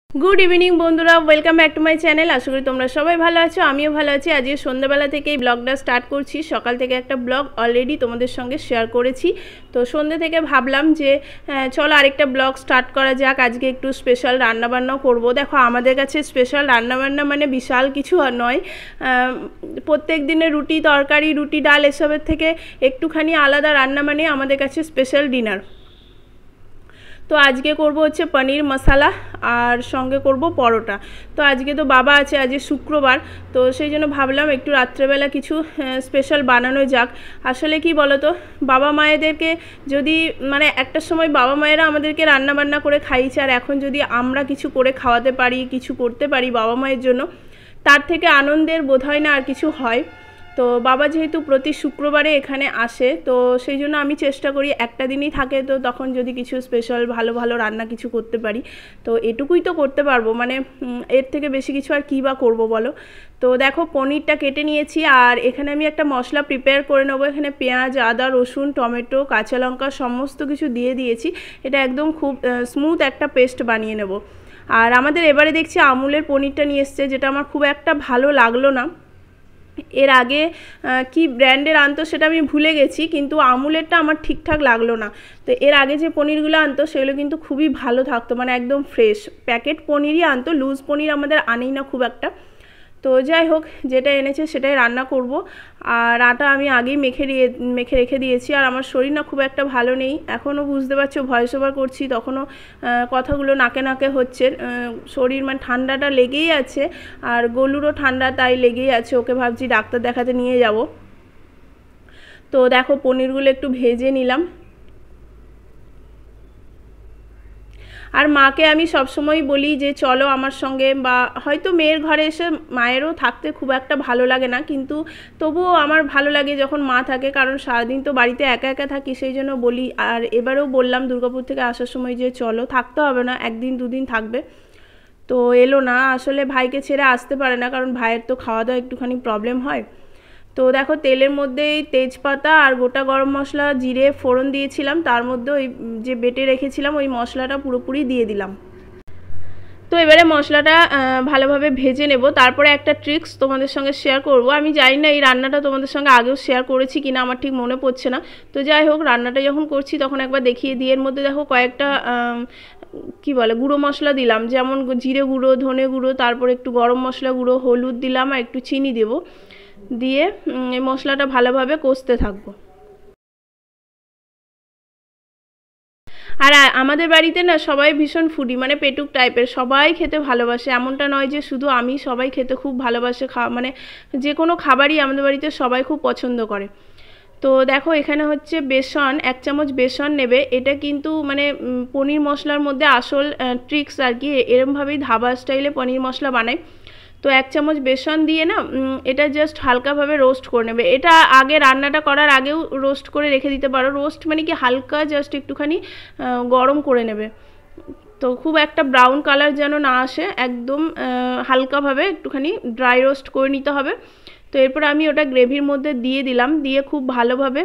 Good evening बंधुरा welcome back to my channel. आशा करी तुम्हारा सबाई भालो आछो, आमिओ भालो आछि। आज सन्ध्याबेला थेके ब्लगटा स्टार्ट करछि। सकाल थेके एक ब्लग अलरेडी तोमादेर संगे शेयर करेछि। तो सन्ধ্যে থেকে ভাবলাম যে চলো আরেকটা ব্লগ স্টার্ট করা যাক। আজকে একটু স্পেশাল রান্নাবান্না করব। দেখো আমাদের কাছে স্পেশাল রান্নাবান্না মানে বিশাল কিছু নয়। প্রত্যেক দিনের রুটি তরকারি রুটি ডাল এসবের থেকে একটুখানি আলাদা রান্না মানে আমাদের কাছে স্পেশাল ডিনার। तो आज के करब होच्छे पनीर मसाला और संगे करब परोटा। तो आज के तो बाबा आछे, आज शुक्रवार, तो सेई जोन्नो भाबलाम एकटू रात्रेबेला किछु स्पेशल बानानो जाक। आसले कि बोलो तो बाबा मायेदेरके जोदि माने एकटा समय बाबा मायेरा आमादेरके रान्ना बान्ना करे खाइয়েছে, আর এখন যদি আমরা কিছু করে খাওয়াতে পারি কিছু করতে পারি বাবা মায়ের জন্য, তার থেকে আনন্দের বোধ হয় না আর কিছু হয়। তো বাবা যেহেতু প্রতি শুক্রবারে এখানে আসে, তো সেই জন্য আমি চেষ্টা করি একটা দিনই থাকে, তো তখন যদি কিছু স্পেশাল ভালো ভালো রান্না কিছু করতে পারি। তো এটুকুই তো করতে পারবো, মানে এর থেকে বেশি কিছু আর কী বা করবো বলো। তো দেখো পনিরটা কেটে নিয়েছি, আর এখানে আমি একটা মশলা প্রিপেয়ার করে নেবো। এখানে পেঁয়াজ আদা রসুন টমেটো কাঁচা লঙ্কা সমস্ত কিছু দিয়ে দিয়েছি। এটা একদম খুব স্মুথ একটা পেস্ট বানিয়ে নেব। আর আমাদের এবারে দেখছি আমুলের পনিরটা নিয়ে এসছে, যেটা আমার খুব একটা ভালো লাগলো না। এর আগে কি ব্র্যান্ডের আনতো সেটা আমি ভুলে গেছি, কিন্তু আমুলেরটা আমার ঠিকঠাক লাগলো না। তো এর আগে যে পনিরগুলো আনতো সেগুলো কিন্তু খুবই ভালো থাকতো, মানে একদম ফ্রেশ প্যাকেট পনিরই আনতো, লুজ পনির আমাদের আনেই না খুব একটা। তো যাই হোক, যেটা এনেছে সেটাই রান্না করব। আর আটা আমি আগেই মেখে রেখে দিয়েছি। আর আমার শরীর না খুব একটা ভালো নেই, এখনও বুঝতে পারছো ভয়েস ওভার করছি, তখনও কথাগুলো নাকে নাকে হচ্ছে। শরীর মানে ঠান্ডাটা লেগেই আছে, আর গলুরও ঠান্ডা তাই লেগেই আছে। ওকে ভাবছি ডাক্তার দেখাতে নিয়ে যাব। তো দেখো পনিরগুলো একটু ভেজে নিলাম। আর মাকে আমি সব সময় বলি যে চলো আমার সঙ্গে, বা হয়তো মেয়ের ঘরে এসে মায়েরও থাকতে খুব একটা ভালো লাগে না, কিন্তু তবুও আমার ভালো লাগে যখন মা থাকে, কারণ সারাদিন তো বাড়িতে একা একা থাকি, সেই জন্য বলি। আর এবারেও বললাম দুর্গাপুর থেকে আসার সময় যে চলো, থাকতে হবে না, একদিন দুদিন থাকবে। তো এলো না, আসলে ভাইকে ছেড়ে আসতে পারে না, কারণ ভাইয়ের তো খাওয়া দাওয়া একটুখানি প্রবলেম হয়। তো দেখো তেলের মধ্যে তেজপাতা আর গোটা গরম মশলা জিরে ফোড়ন দিয়েছিলাম, তার মধ্যে ওই যে বেটে রেখেছিলাম ওই মশলাটা পুরোপুরি দিয়ে দিলাম। তো এবারে মশলাটা ভালোভাবে ভেজে নেব। তারপরে একটা ট্রিক্স তোমাদের সঙ্গে শেয়ার করব। আমি জানি না এই রান্নাটা তোমাদের সঙ্গে আগেও শেয়ার করেছি কিনা, আমার ঠিক মনে পড়ছে না। তো যাই হোক, রান্নাটা যখন করছি তখন একবার দেখিয়ে দিই। এর মধ্যে দেখো কয়েকটা কি বলে গুঁড়ো মশলা দিলাম, যেমন জিরে গুঁড়ো ধনে গুঁড়ো, তারপরে একটু গরম মশলা গুঁড়ো হলুদ দিলাম, আর একটু চিনি দেব। দিয়ে এই মশলাটা ভালোভাবে কষতে থাকবো। আর আমাদের বাড়িতে না সবাই ভীষণ ফুডি, মানে পেটুক টাইপের, সবাই খেতে ভালোবাসে। এমনটা নয় যে শুধু আমি, সবাই খেতে খুব ভালোবাসে। মানে যে কোনো খাবারই আমাদের বাড়িতে সবাই খুব পছন্দ করে। তো দেখো এখানে হচ্ছে বেসন, 1 চামচ বেসন নেবে। এটা কিন্তু মানে পনির মশলার মধ্যে আসল ট্রিক্স আর কি, এরমভাবেই ধাবা স্টাইলে পনির মশলা বানায়। তো 1 চামচ বেসন দিয়ে না এটা জাস্ট হালকাভাবে রোস্ট করে নেবে। এটা আগে রান্নাটা করার আগেও রোস্ট করে রেখে দিতে পারো। রোস্ট মানে কি হালকা জাস্ট একটুখানি গরম করে নেবে। তো খুব একটা ব্রাউন কালার যেন না আসে, একদম হালকাভাবে একটুখানি ড্রাই রোস্ট করে নিতে হবে। তো এরপর আমি ওটা গ্রেভির মধ্যে দিয়ে দিলাম, দিয়ে খুব ভালোভাবে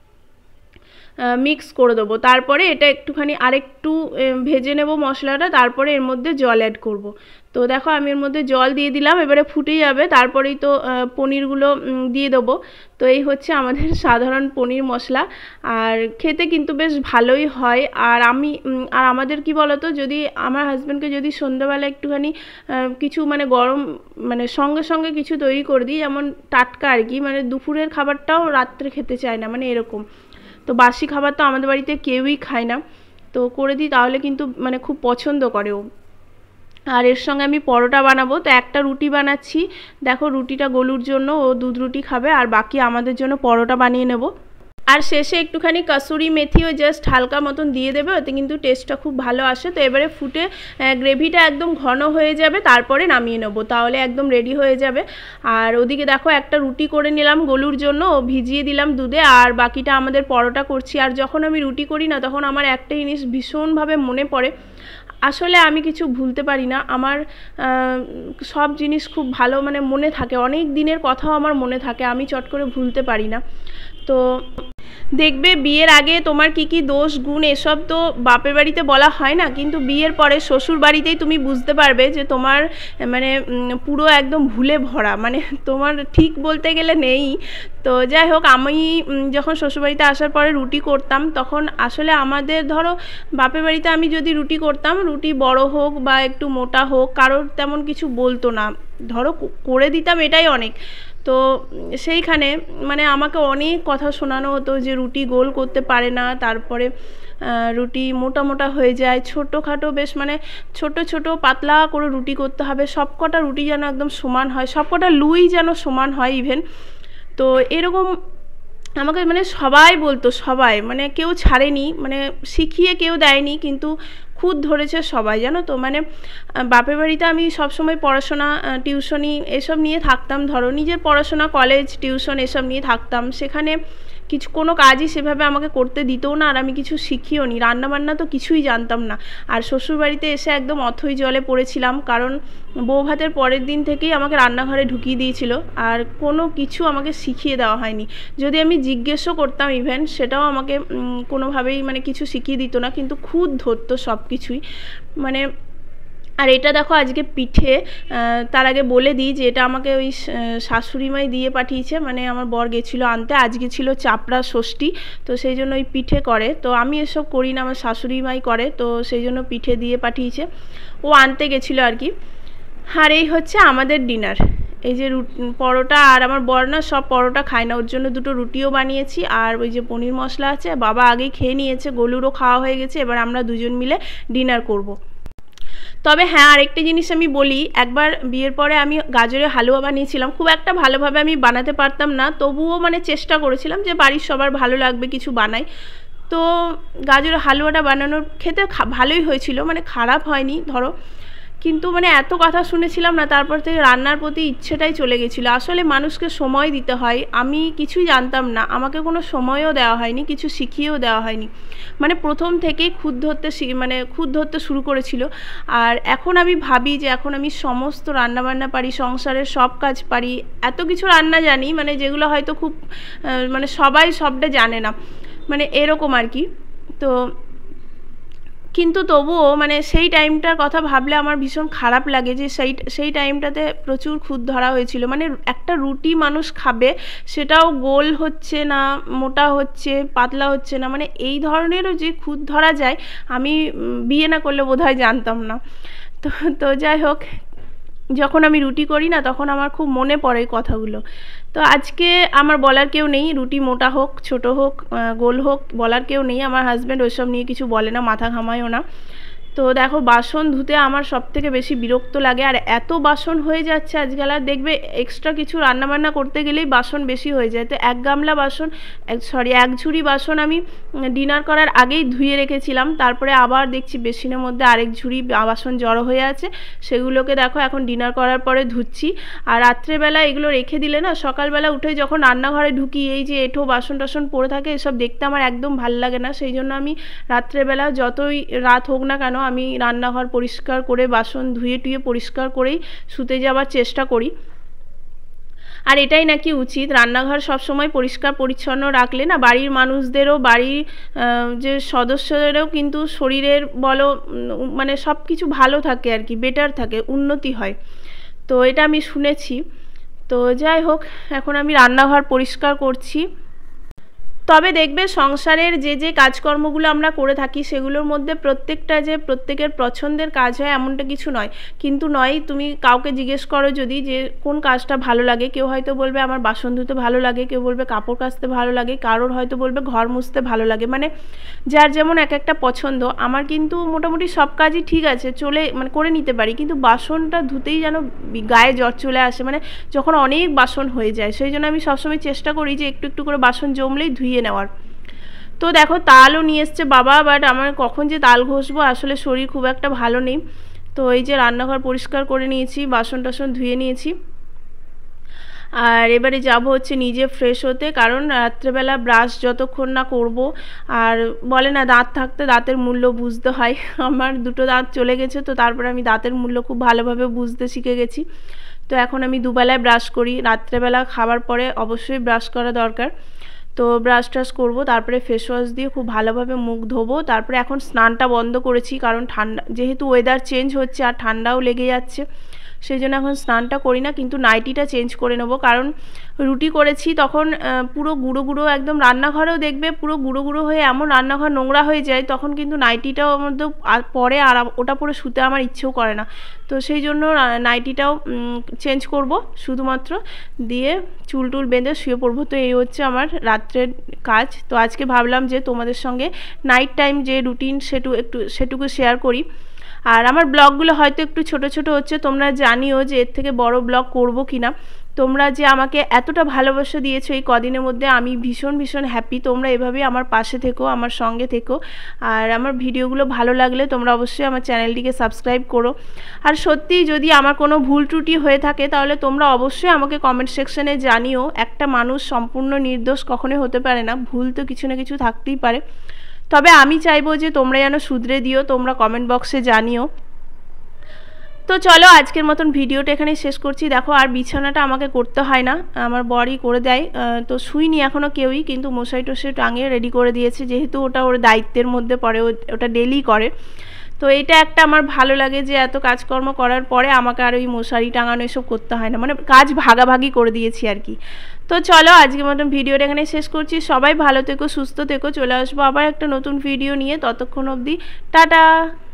মিক্স করে দেবো। তারপরে এটা একটুখানি আরেকটু ভেজে নেব মশলাটা, তারপরে এর মধ্যে জল অ্যাড করব। তো দেখো আমি এর মধ্যে জল দিয়ে দিলাম, এবারে ফুটে যাবে, তারপরেই তো পনিরগুলো দিয়ে দেবো। তো এই হচ্ছে আমাদের সাধারণ পনির মশলা, আর খেতে কিন্তু বেশ ভালোই হয়। আর আমাদের কি বলতো, যদি আমার হাজব্যান্ডকে যদি সন্ধ্যাবেলা একটুখানি কিছু মানে গরম মানে সঙ্গে সঙ্গে কিছু তৈরি করে দিই, যেমন টাটকা আর কি, মানে দুপুরের খাবারটাও রাত্রে খেতে চায় না, মানে এরকম। তো বাসি খাবার তো আমাদের বাড়িতে কেউই খায় না, তো করে দিই তাহলে কিন্তু মানে খুব পছন্দ করে ও। আর এর সঙ্গে আমি পরোটা বানাবো। তো একটা রুটি বানাচ্ছি, দেখো রুটিটা গলুর জন্য, ও দুধ রুটি খাবে, আর বাকি আমাদের জন্য পরোটা বানিয়ে নেব। আর শেষে একটুখানি কাসুরি মেথিও জাস্ট হালকা মতন দিয়ে দেবে, ওতে কিন্তু টেস্টটা খুব ভালো আসে। তো এবারে ফুটে গ্রেভিটা একদম ঘন হয়ে যাবে, তারপরে নামিয়ে নেব, তাহলে একদম রেডি হয়ে যাবে। আর ওদিকে দেখো একটা রুটি করে নিলাম গলুর জন্য, ভিজিয়ে দিলাম দুধে, আর বাকিটা আমাদের পরোটা করছি। আর যখন আমি রুটি করি না, তখন আমার একটা জিনিস ভীষণভাবে মনে পড়ে। আসলে আমি কিছু ভুলতে পারি না, আমার সব জিনিস খুব ভালো মানে মনে থাকে, অনেক দিনের কথাও আমার মনে থাকে, আমি চট করে ভুলতে পারি না। তো দেখবে বিয়ের আগে তোমার কি কি দোষ গুণ এসব তো বাপের বাড়িতে বলা হয় না, কিন্তু বিয়ের পরে শ্বশুর বাড়িতেই তুমি বুঝতে পারবে যে তোমার মানে পুরো একদম ভুলে ভরা, মানে তোমার ঠিক বলতে গেলে নেই। তো যাই হোক, আমি যখন শ্বশুরবাড়িতে আসার পরে রুটি করতাম, তখন আসলে আমাদের ধরো বাপের বাড়িতে আমি যদি রুটি করতাম, রুটি বড় হোক বা একটু মোটা হোক কারোর তেমন কিছু বলতো না, ধরো করে দিতাম এটাই অনেক। তো সেইখানে মানে আমাকে অনেক কথা শোনানো হতো যে রুটি গোল করতে পারে না, তারপরে রুটি মোটা মোটা হয়ে যায়, ছোটোখাটো বেশ মানে ছোট ছোট পাতলা করে রুটি করতে হবে, সব কটা রুটি যেন একদম সমান হয়, সব কটা লুই যেন সমান হয় ইভেন। তো এরকম আমাকে মানে সবাই বলতো, সবাই মানে কেউ ছাড়েনি, মানে শিখিয়ে কেউ দেয়নি, কিন্তু খুদ ধরেছে সবাই, জানো তো। মানে বাপের বাড়িতে আমি সবসময় পড়াশোনা টিউশনি এসব নিয়ে থাকতাম, ধরো নিজের পড়াশোনা কলেজ টিউশন এসব নিয়ে থাকতাম, সেখানে কিছু কোনো কাজই সেভাবে আমাকে করতে দিতও না, আর আমি কিছু শিখিও নি, রান্নাবান্না তো কিছুই জানতাম না। আর শ্বশুরবাড়িতে এসে একদম অথই জলে পড়েছিলাম, কারণ বউ ভাতের পরের দিন থেকেই আমাকে রান্নাঘরে ঢুকিয়ে দিয়েছিল, আর কোনো কিছু আমাকে শিখিয়ে দেওয়া হয়নি। যদি আমি জিজ্ঞেসও করতাম ইভেন, সেটাও আমাকে কোনোভাবেই মানে কিছু শিখিয়ে দিত না, কিন্তু খুদ ধরতো সব কিছুই। মানে আর এটা দেখো আজকে পিঠে, তার আগে বলে দিই যে এটা আমাকে ওই শাশুড়িমাই দিয়ে পাঠিয়েছে, মানে আমার বর গেছিলো আনতে, আজকে ছিল চাপড়া ষষ্ঠী, তো সেই জন্য ওই পিঠে করে, তো আমি এসব করি না, আমার শাশুড়িমাই করে, তো সেই জন্য পিঠে দিয়ে পাঠিয়েছে, ও আনতে গেছিলো আর কি। আর এই হচ্ছে আমাদের ডিনার, এই যে পরোটা, আর আমার বর না সব পরোটা খায় না, ওর জন্য দুটো রুটিও বানিয়েছি, আর ওই যে পনির মশলা আছে, বাবা আগেই খেয়ে নিয়েছে, গোলুরও খাওয়া হয়ে গেছে, এবার আমরা দুজন মিলে ডিনার করব। তবে হ্যাঁ, আরেকটা জিনিস আমি বলি, একবার বিয়ের পরে আমি গাজরের হালুয়া বানিয়েছিলাম, খুব একটা ভালোভাবে আমি বানাতে পারতাম না, তবুও মানে চেষ্টা করেছিলাম যে বাড়ির সবার ভালো লাগবে কিছু বানাই। তো গাজরের হালুয়াটা বানানোর খেতে ভালোই হয়েছিল, মানে খারাপ হয়নি ধরো, কিন্তু মানে এত কথা শুনেছিলাম না, তারপর থেকে রান্নার প্রতি ইচ্ছেটাই চলে গেছিলো। আসলে মানুষকে সময় দিতে হয়, আমি কিছুই জানতাম না, আমাকে কোনো সময়ও দেওয়া হয়নি, কিছু শিখিয়েও দেওয়া হয়নি, মানে প্রথম থেকেই খুদ ধরতে শুরু করেছিল। আর এখন আমি ভাবি যে এখন আমি সমস্ত রান্নাবান্না পারি, সংসারের সব কাজ পারি, এত কিছু রান্না জানি, মানে যেগুলো হয়তো খুব মানে সবাই সবটা জানে না, মানে এরকম আর কি। তো কিন্তু তবুও মানে সেই টাইমটার কথা ভাবলে আমার ভীষণ খারাপ লাগে যে সেই টাইমটাতে প্রচুর খুদ ধরা হয়েছিল, মানে একটা রুটি মানুষ খাবে, সেটাও গোল হচ্ছে না, মোটা হচ্ছে, পাতলা হচ্ছে না, মানে এই ধরনেরও যে খুদ ধরা যায়, আমি বিয়ে না করলে বোধহয় জানতাম না। তো তো যাই হোক, যখন আমি রুটি করি না তখন আমার খুব মনে পড়ে কথাগুলো। তো আজকে আমার বলার কেউ নেই, রুটি মোটা হোক ছোট হোক গোল হোক বলার কেউ নেই, আমার হাজব্যান্ড ওইসব নিয়ে কিছু বলে না, মাথা ঘামায়ও না। তো দেখো বাসন ধুতে আমার সবথেকে বেশি বিরক্ত লাগে, আর এত বাসন হয়ে যাচ্ছে আজকাল, আর দেখবে এক্সট্রা কিছু রান্নাবান্না করতে গেলেই বাসন বেশি হয়ে যায়। তো এক ঝুড়ি বাসন আমি ডিনার করার আগেই ধুয়ে রেখেছিলাম, তারপরে আবার দেখছি বেসিনের মধ্যে আরেক ঝুড়ি বাসন জড়ো হয়ে আছে, সেগুলোকে দেখো এখন ডিনার করার পরে ধুচ্ছি। আর রাত্রেবেলা এগুলো রেখে দিলে না, সকালবেলা উঠে যখন রান্নাঘরে ঢুকি, এই যে এঁঠো বাসন টাসন পড়ে থাকে, এসব দেখতে আমার একদম ভাল লাগে না, সেই জন্য আমি রাত্রেবেলা যতই রাত হোক না কেন আমি রান্নাঘর পরিষ্কার করে বাসন ধুয়ে টুয়ে পরিষ্কার করেই শুতে যাওয়ার চেষ্টা করি। আর এটাই নাকি উচিত, রান্নাঘর সবসময় পরিষ্কার পরিচ্ছন্ন রাখলে না বাড়ির মানুষদেরও, বাড়ির যে সদস্যদেরও কিন্তু শরীরের বলো মানে সব কিছু ভালো থাকে আর কি, বেটার থাকে, উন্নতি হয়। তো এটা আমি শুনেছি। তো যাই হোক, এখন আমি রান্নাঘর পরিষ্কার করছি। তবে দেখবে সংসারের যে যে কাজকর্মগুলো আমরা করে থাকি সেগুলোর মধ্যে প্রত্যেকটা যে প্রত্যেকের পছন্দের কাজ হয় এমনটা কিছু নয়, কিন্তু নয়, তুমি কাউকে জিজ্ঞেস করো যদি যে কোন কাজটা ভালো লাগে, কেউ হয়তো বলবে আমার বাসন ধুতে ভালো লাগে, কেউ বলবে কাপড় কাচতে ভালো লাগে, কারোর হয়তো বলবে ঘর মুছতে ভালো লাগে, মানে যার যেমন এক একটা পছন্দ। আমার কিন্তু মোটামুটি সব কাজই ঠিক আছে, মানে করে নিতে পারি, কিন্তু বাসনটা ধুতেই যেন গায়ে জ্বর চলে আসে, মানে যখন অনেক বাসন হয়ে যায়, সেই জন্য আমি সবসময় চেষ্টা করি যে একটু একটু করে বাসন জমলেই ধুয়ে নেওয়ার। তো দেখো তালও নিয়ে এসছে বাবা, বাট আমার কখন যে তাল ঘষবো, আসলে শরীর খুব একটা ভালো নেই। তো এই যে রান্নাঘর পরিষ্কার করে নিয়েছি, বাসন টাসন ধুয়ে নিয়েছি, আর এবারে যাব হচ্ছে নিজে ফ্রেশ হতে, কারণ রাত্রেবেলা ব্রাশ যতক্ষণ না করব, আর বলে না দাঁত থাকতে দাঁতের মূল্য বুঝতে হয়, আমার দুটো দাঁত চলে গেছে, তো তারপরে আমি দাঁতের মূল্য খুব ভালোভাবে বুঝতে শিখে গেছি। তো এখন আমি দুবেলায় ব্রাশ করি, রাত্রেবেলা খাবার পরে অবশ্যই ব্রাশ করা দরকার। তো ব্রাশ ট্রাশ করবো, তারপরে ফেস ওয়াশ দিয়ে খুব ভালোভাবে মুখ ধোবো। তারপরে এখন স্নানটা বন্ধ করেছি, কারণ ঠান্ডা যেহেতু ওয়েদার চেঞ্জ হচ্ছে আর ঠান্ডাও লেগে যাচ্ছে, সেই জন্য এখন স্নানটা করি না, কিন্তু নাইটিটা চেঞ্জ করে নেবো। কারণ রুটি করেছি তখন পুরো গুঁড়ো গুঁড়ো একদম, রান্নাঘরেও দেখবে পুরো গুঁড়ো গুঁড়ো হয়ে এমন রান্নাঘর নোংরা হয়ে যায়, তখন কিন্তু নাইটিটাও মধ্যে পরে আর ওটা পরে শুতে আমার ইচ্ছেও করে না। তো সেই জন্য নাইটিটাও চেঞ্জ করব শুধুমাত্র, দিয়ে চুল টুল বেঁধে শুয়ে পড়বো। তো এই হচ্ছে আমার রাত্রের কাজ। তো আজকে ভাবলাম যে তোমাদের সঙ্গে নাইট টাইম যে রুটিন সেটুকু শেয়ার করি। আর আমার ব্লগগুলো হয়তো একটু ছোট ছোট হচ্ছে, তোমরা জানিও যে এর থেকে বড় ব্লগ করব কিনা। তোমরা যে আমাকে এতটা ভালোবাসা দিয়েছো এই কদিনের মধ্যে, আমি ভীষণ ভীষণ হ্যাপি। তোমরা এভাবেই আমার পাশে থেকো, আমার সঙ্গে থেকো। আর আমার ভিডিওগুলো ভালো লাগলে তোমরা অবশ্যই আমার চ্যানেলটিকে সাবস্ক্রাইব করো। আর সত্যিই যদি আমার কোনো ভুল ত্রুটি হয়ে থাকে তাহলে তোমরা অবশ্যই আমাকে কমেন্ট সেকশনে জানিও। একটা মানুষ সম্পূর্ণ নির্দোষ কখনোই হতে পারে না, ভুল তো কিছু না কিছু থাকতেই পারে। তবে আমি চাইবো যে তোমরা যেন শুধরে দিও, তোমরা কমেন্ট বক্সে জানিও। তো চলো আজকের মতন ভিডিওটা এখানেই শেষ করছি। দেখো আর বিছানাটা আমাকে করতে হয় না, আমার বরই করে দেয়। তো শুইনি এখনও কেউই, কিন্তু মশাই টশাই টাঙিয়ে রেডি করে দিয়েছে, যেহেতু ওটা ওর দায়িত্বের মধ্যে পড়ে, ওটা ডেলি করে। তো এটা একটা আমার ভালো লাগে যে এত কাজকর্ম করার পরে আমাকে আর ওই মশারি টাঙানো এসব করতে হয় না, মানে কাজ ভাগাভাগি করে দিয়েছি আর কি। তো চলো আজকের মতন ভিডিওটা এখানে শেষ করছি। সবাই ভালো থেকো, সুস্থ থেকো। চলে আসবো আবার একটা নতুন ভিডিও নিয়ে, ততক্ষণ অবধি টাটা।